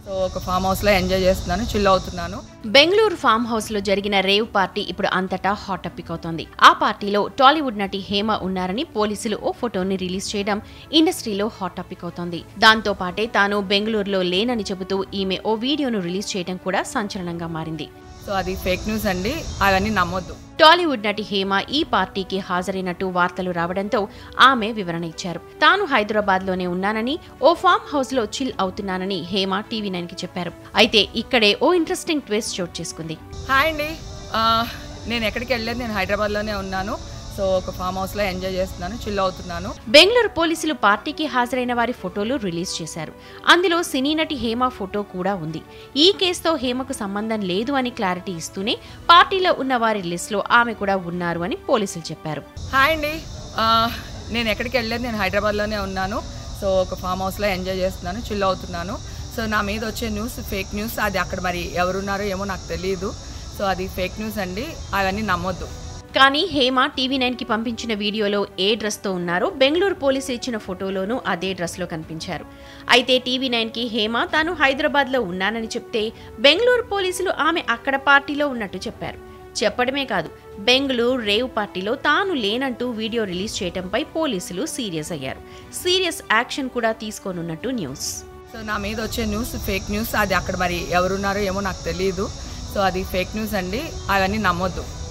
So ఒక farm house లో enjoy చేస్తున్నాను, చిల్ అవుతున్నాను. బెంగళూరు ఫామ్ హౌస్ లో జరిగిన రేవ్ పార్టీ ఇప్పుడు అంతటా హాట్ టాపిక్ అవుతోంది. ఆ పార్టీలో టాలీవుడ్ నటి హేమ ఉన్నారని పోలీసులు ఓ ఫోటోని రిలీజ్ చేయడం ఇండస్ట్రీలో హాట్ టాపిక్ అవుతోంది. దాంతో పాటే తాను బెంగళూరులో లేనని చెబుతూ ఈమె ఓ వీడియోను రిలీజ్ చేయడం కూడా సంచలనంగా మారింది. సో అది ఫేక్ న్యూస్ అండి, అవన్నీ నమ్మొద్దు. టాలీవుడ్ నటి హేమ ఈ పార్టీకి హాజరైనట్టు వార్తలు రావడంతో ఆమె వివరణ ఇచ్చారు. తాను హైదరాబాద్ లోనే ఉన్నానని, ఓ ఫామ్ హౌస్ లో చిల్ అవుతున్నానని హేమ టీవీ9 కి చెప్పారు. అయితే ఇక్కడే ఓ ఇంట్రెస్టింగ్ ట్విస్ట్ చోటు చేసుకుంది. హాయ్ అండి, నేను ఎక్కడికి వెళ్ళలేదు, నేను హైదరాబాద్ లోనే ఉన్నాను. సో ఒక ఫామ్ హౌస్ లో ఎంజాయ్ చేస్తున్నాను, చిల్ అవుతున్నాను. బెంగళూరు పోలీసులు పార్టీకి హాజరైన వారి ఫోటోలు రిలీజ్ చేశారు. అందులో సినీ నటి హేమ ఫోటో కూడా ఉంది. ఈ కేసుతో హేమకు సంబంధం లేదు అని క్లారిటీ ఇస్తూనే పార్టీలో ఉన్న వారి లిస్ట్ లో ఆమె కూడా ఉన్నారు అని పోలీసులు చెప్పారు. హాయ్ అండి, నేను ఎక్కడికి వెళ్ళలేదు, నేను హైదరాబాద్ లోనే ఉన్నాను. సో ఒక ఫామ్ హౌస్ లో ఎంజాయ్ చేస్తున్నాను, చిల్ అవుతున్నాను. సో నా మీద వచ్చే న్యూస్ ఫేక్ న్యూస్, అది అక్కడ మరి ఎవరున్నారో ఏమో నాకు తెలియదు. సో అది ఫేక్ న్యూస్ అండి, అవన్నీ నమ్మొద్దు. కానీ హేమ టీవీ9 కి పంపించిన వీడియోలో ఏ డ్రెస్ తో ఉన్నారో బెంగళూరు పోలీసు ఇచ్చిన ఫోటోలోనూ అదే డ్రెస్ లో కనిపించారు. అయితే టీవీ9 కి హేమ తాను హైదరాబాద్ లో ఉన్నానని చెప్తే బెంగళూరు పోలీసులు ఆమె అక్కడ పార్టీలో ఉన్నట్టు చెప్పారు. చెప్పడమే కాదు, బెంగళూరు రేవ్ పార్టీలో తాను లేనంటూ వీడియో రిలీజ్ చేయడంపై పోలీసులు సీరియస్ అయ్యారు. సీరియస్ యాక్షన్ కూడా తీసుకోనున్నట్టు న్యూస్. సో నా మీద వచ్చే న్యూస్ ఫేక్ న్యూస్, అది అక్కడ మరి ఎవరున్నారో ఏమో నాకు తెలియదు. సో అది ఫేక్ న్యూస్ అండి, అవన్నీ నమ్మొద్దు.